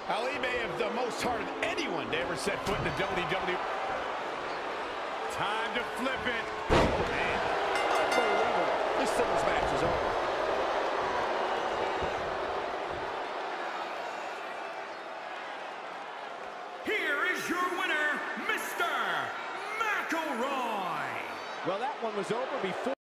Ali may have the most heart of anyone to ever set foot in the WWE. Time to flip it. Oh, man. Unbelievable. This singles match is over. Here is your winner, Mr. McElroy. Well, that one was over before.